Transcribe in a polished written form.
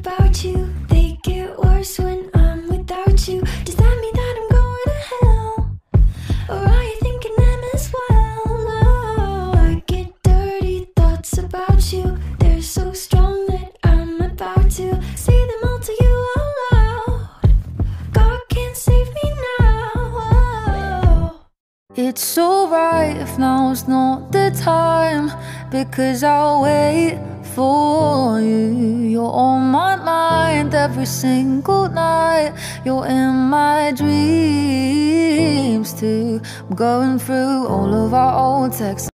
about you, they get worse when I'm without you. Does that mean that I'm going to hell? Or are you thinking them as well? Oh, I get dirty thoughts about you. They're so strong that I'm about to say them all to you out loud. God can't save me now. Oh. It's alright if now's not the time, because I'll wait for you. You're on my mind every single night. You're in my dreams too. I'm going through all of our old texts.